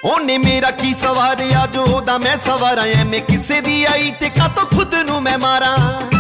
ओने मेरा की सवार आज ओदा मैं सवारा, मैं किसे दी आई ते का तो खुद नू मैं मारा।